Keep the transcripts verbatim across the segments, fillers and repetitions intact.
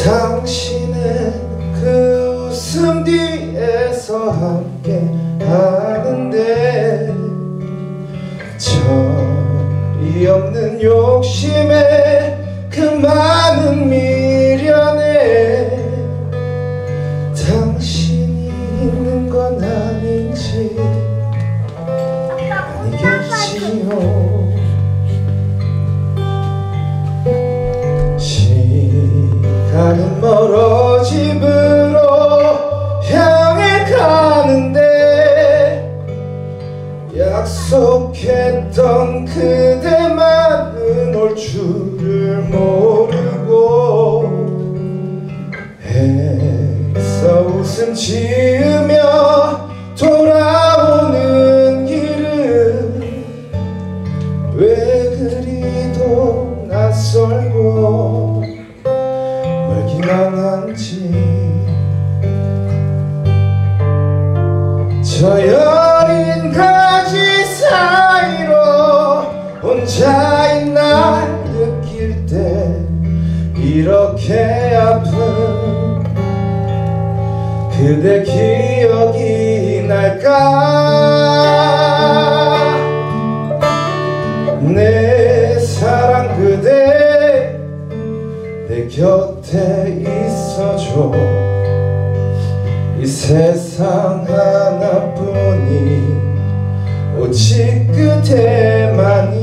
당신의 그 웃음 뒤에서 함께 하는데 절이 없는 욕심에 그 많은 미련에 당신이 있는 건 아닌지 아니겠지요. 시간은 멀어 집으로 향해 가는데 약속했던 그대만은 올 줄을 모르고 애써 웃음 지으며 돌아오는 길은 왜 그리도 낯설고 멀기만 한지. 저 여린 가지 사이로 혼자인 날 느낄 때 이렇게 아픈 그대 기억이 날까. 내 사랑 그대 내 곁에 있어줘. 이 세상 하나뿐이 오직 그대만이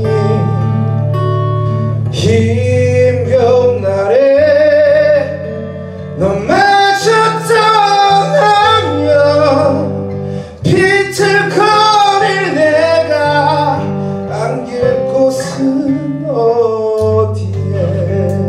힘겨운 날에 너마저 떠나면 비틀거릴 내가 안길 곳은 어디에.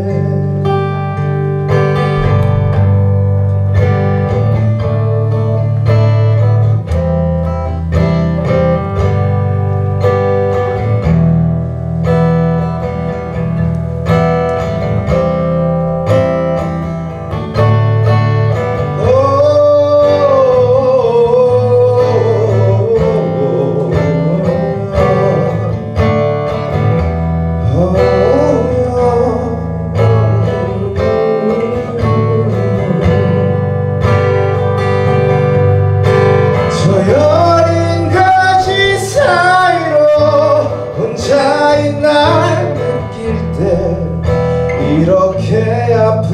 날 느낄 때 이렇게 아픈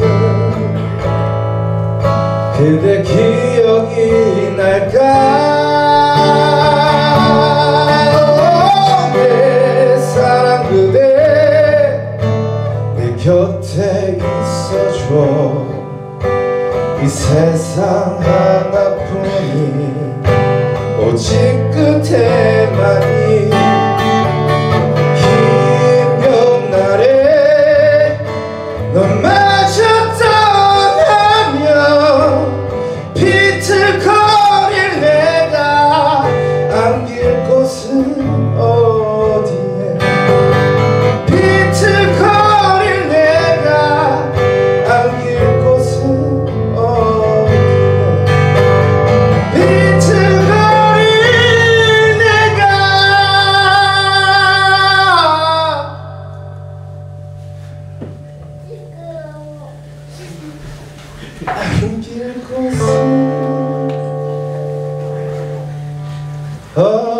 그대 기억이 날까. 내 사랑 그대 내 곁에 있어줘. 이 세상 하나뿐이 오직 그대만이 너마저 떠나면 비틀거릴 내가 안길 곳은 어디에. 비틀거릴 내가 안길 곳은 어디에. 비틀거릴 내가 안길 곳은 어